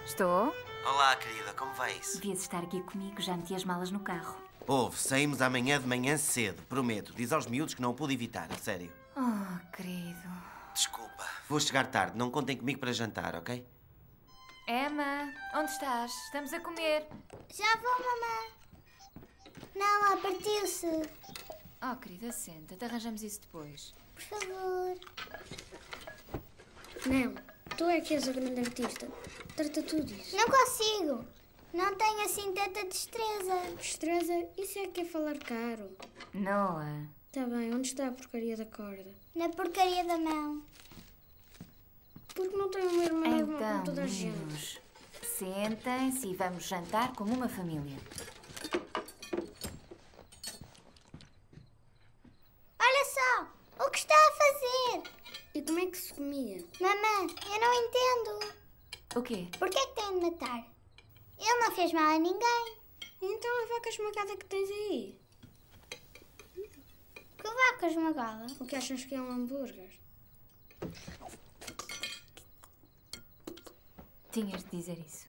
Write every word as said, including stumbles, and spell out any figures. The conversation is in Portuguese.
Estou? Olá, querida, como vai isso? Devias estar aqui comigo, já meti as malas no carro. Ouve, saímos amanhã de manhã cedo, prometo. Diz aos miúdos que não o pude evitar, a sério. Oh, querido. Desculpa, vou chegar tarde, não contem comigo para jantar, ok? Emma, onde estás? Estamos a comer. Já vou, mamãe. Não, ela partiu-se. Oh, querida, senta-te, arranjamos isso depois. Por favor. Não, tu é que és a grande artista. Trata tudo disso. Não consigo. Não tenho assim tanta destreza. Destreza, isso é que é falar caro. Noah. Tá bem, onde está a porcaria da corda? Na porcaria da mão. Porque não tem uma irmã irmã Então, como toda a gente. meninos, sentem-se e vamos jantar como uma família. Olha só, o que está a fazer? E como é que se comia? Mamãe, eu não entendo. O quê? Por que é que tem de matar? Ele não fez mal a ninguém. Então a vaca esmagada que tens aí? Que vaca esmagada? O que achas que é um hambúrguer? Tinhas de dizer isso.